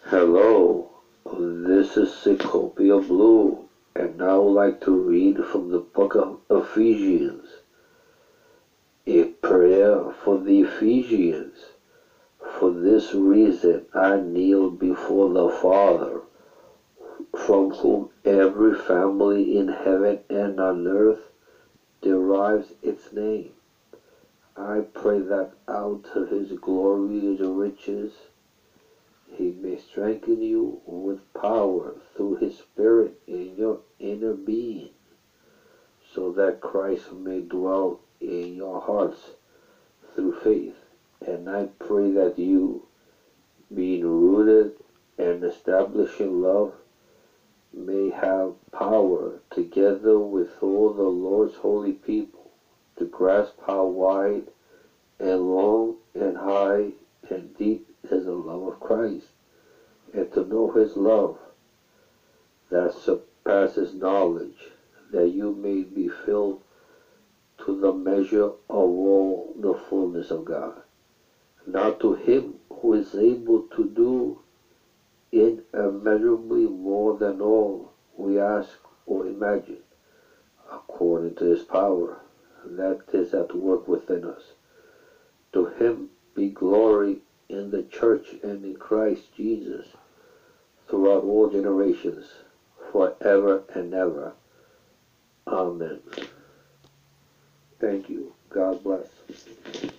Hello, this is Sycopia Blue, and I would like to read from the book of Ephesians, a prayer for the Ephesians. For this reason I kneel before the Father, from whom every family in heaven and on earth derives its name. I pray that out of his glorious riches he may strengthen you with power through his Spirit in your inner being, so that Christ may dwell in your hearts through faith. And I pray that you, being rooted and established in love, may have power, together with all the Lord's holy people, to grasp how wide and long and high and deep is the love of Christ, and to know his love that surpasses knowledge, that you may be filled to the measure of all the fullness of God. Now to him who is able to do immeasurably more than all we ask or imagine, according to his power that is at work within us. To him be glory in the church and in Christ Jesus throughout all generations, forever and ever. Amen. Thank you. God bless.